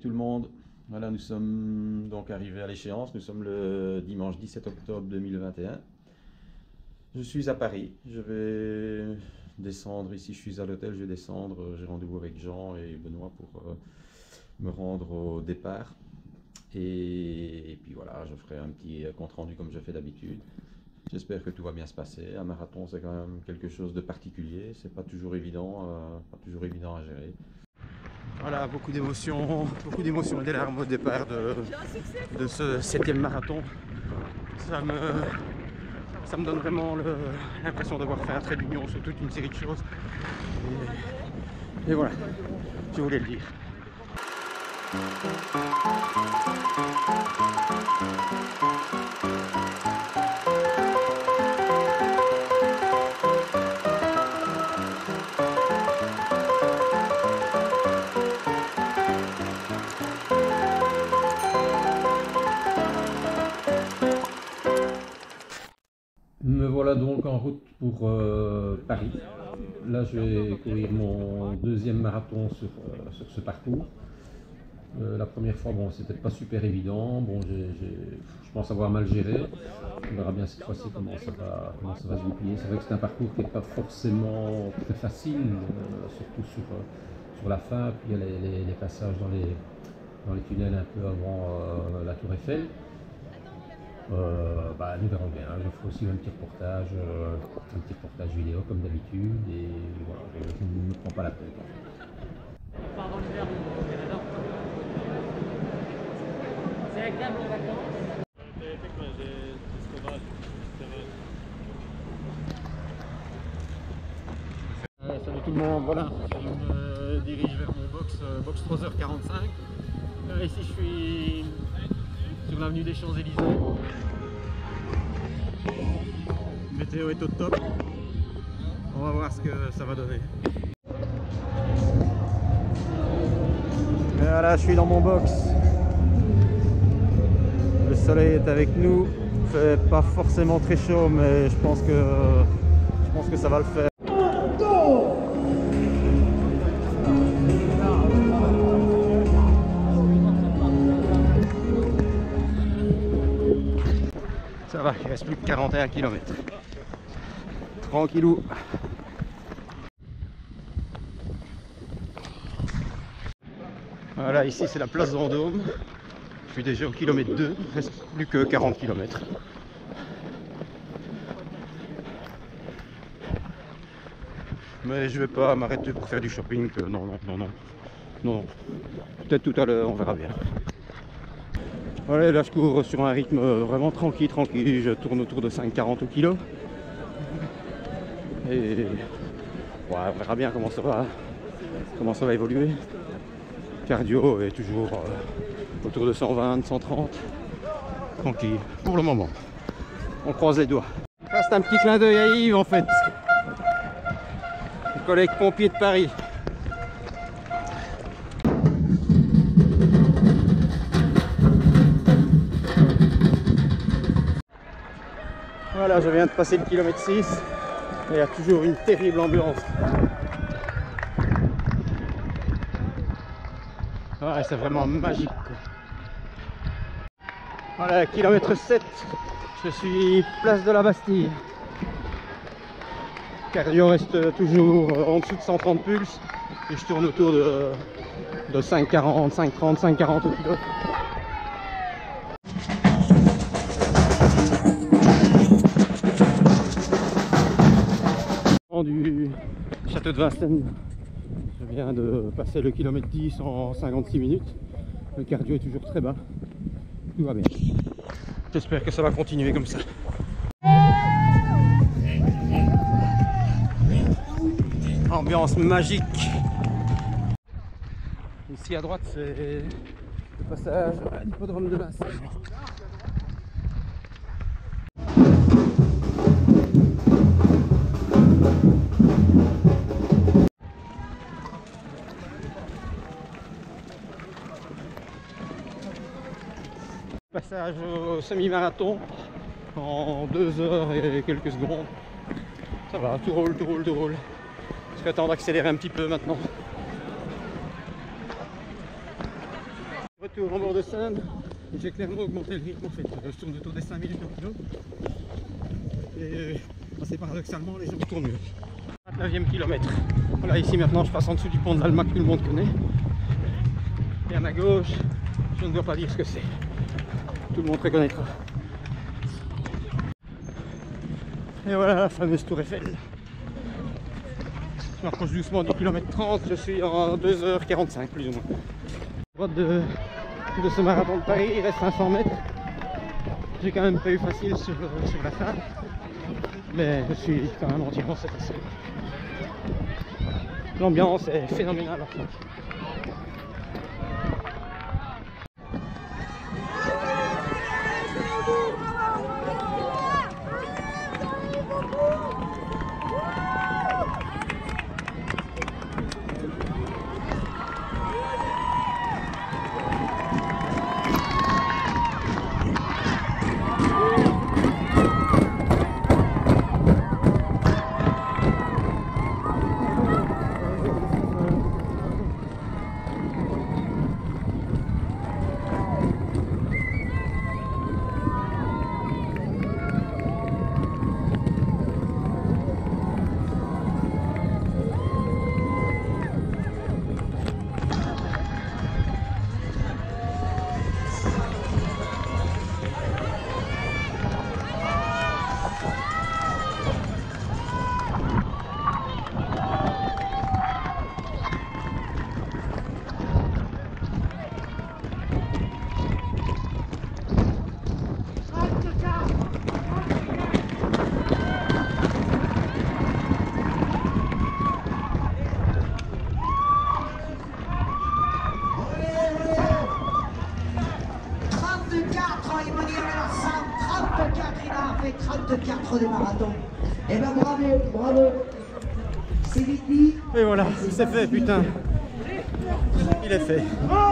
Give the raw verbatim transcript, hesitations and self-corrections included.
tout le monde. Voilà, nous sommes donc arrivés à l'échéance. Nous sommes le dimanche dix-sept octobre deux mille vingt et un. Je suis à Paris. Je vais descendre ici. Je suis à l'hôtel. Je vais descendre. J'ai rendez-vous avec Jean et Benoît pour euh, me rendre au départ. Et, et puis voilà, je ferai un petit compte rendu comme je fais d'habitude. J'espère que tout va bien se passer. Un marathon, c'est quand même quelque chose de particulier. C'est pas toujours évident, euh, pas toujours évident à gérer. Voilà, beaucoup d'émotions, beaucoup d'émotions et des larmes au départ de, de ce septième marathon. Ça me, ça me donne vraiment l'impression d'avoir fait un trait d'union sur toute une série de choses. Et, et voilà, je voulais le dire. Me voilà donc en route pour euh, Paris. Là, je vais courir mon deuxième marathon sur, euh, sur ce parcours. Euh, la première fois, bon, c'était pas super évident. Bon, j'ai, j'ai, je pense avoir mal géré. On verra bien cette fois-ci comment ça va, comment ça va se goupiller. C'est vrai que c'est un parcours qui n'est pas forcément très facile, euh, surtout sur, euh, sur la fin. Puis il y a les, les, les passages dans les, dans les tunnels un peu avant euh, la Tour Eiffel. Euh, bah, nous verrons bien. Je ferai aussi un petit reportage, euh, un petit reportage vidéo comme d'habitude. Et voilà, je, je ne me prends pas la tête. On part dans l'hiver au Canada. C'est agréable en vacances. Euh, salut tout le monde, voilà, je me dirige vers mon box, euh, box trois heures quarante-cinq. Euh, ici je suis sur l'avenue des Champs-Élysées. La météo est au top. On va voir ce que ça va donner. Et voilà, je suis dans mon box. Le soleil est avec nous. Il fait pas forcément très chaud, mais je pense que je pense que ça va le faire. Ça va, il reste plus que quarante et un kilomètres. Tranquillou. Voilà, ici c'est la place Vendôme. Je suis déjà au kilomètre deux, il reste plus que quarante kilomètres. Mais je vais pas m'arrêter pour faire du shopping. Non, non, non, non. Non. Peut-être tout à l'heure, on verra bien. Voilà, là je cours sur un rythme vraiment tranquille, tranquille. Je tourne autour de cinq quarante au kilo. Et ouais, on verra bien comment ça va, comment ça va évoluer. Cardio est toujours euh, autour de cent vingt, cent trente. Tranquille, pour le moment. On croise les doigts. Là, c'est un petit clin d'œil à Yves en fait. Le collègue pompier de Paris. Voilà, je viens de passer le kilomètre six. Il y a toujours une terrible ambiance. Ouais, c'est vraiment magique. Voilà, kilomètre sept, je suis place de la Bastille. Cardio reste toujours en dessous de cent trente pulses et je tourne autour de, de cinq quarante, cinq trente, cinq quarante au kilo. Du château de Vincennes. Je viens de passer le kilomètre dix en cinquante-six minutes. Le cardio est toujours très bas. Tout va bien. J'espère que ça va continuer comme ça. Ambiance magique. Ici à droite, c'est le passage à l'hippodrome de Vincennes. Passage au semi-marathon en deux heures et quelques secondes. Ça va, tout roule, tout roule, tout roule. Il serait temps d'accélérer un petit peu maintenant. retour en bord de Seine. J'ai clairement augmenté le rythme en fait. Je tourne autour des cinq minutes au kilo. Et assez paradoxalement, les gens tournent mieux. vingt-neuvième kilomètre. Voilà, ici maintenant je passe en dessous du pont de l'Alma que tout le monde connaît. Et à ma gauche, je ne dois pas dire ce que c'est. Tout le monde reconnaîtra. Et voilà la fameuse tour Eiffel. Je m'approche doucement du kilomètre trente, je suis en deux heures quarante-cinq plus ou moins. Droite de, de ce marathon de Paris, il reste cinq cents mètres. J'ai quand même pas eu facile sur, sur la fin, mais je suis quand même entièrement satisfait. L'ambiance est phénoménale en fait. trente-quatre de marathon. Et ben bravo, bravo. C'est vite dit. Et voilà, c'est fait, putain. Il est fait.